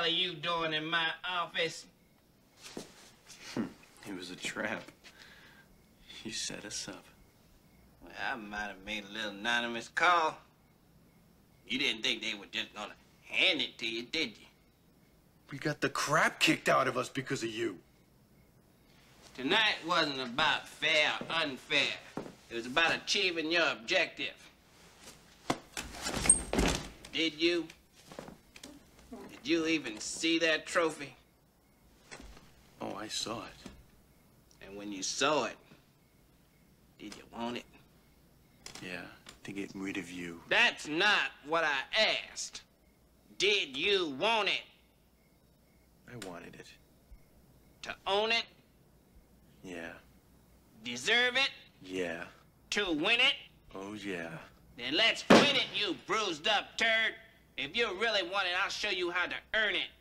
hell are you doing in my office? It was a trap. You set us up. Well, I might have made a little anonymous call. You didn't think they were just gonna hand it to you, did you? We got the crap kicked out of us because of you. Tonight wasn't about fair or unfair. It was about achieving your objective. Did you? Did you even see that trophy? Oh, I saw it. And when you saw it, did you want it? Yeah, to get rid of you. That's not what I asked. Did you want it? I wanted it. To own it? Yeah. Deserve it? Yeah. To win it? Oh, yeah. Then let's win it, you bruised up turd. If you really want it, I'll show you how to earn it.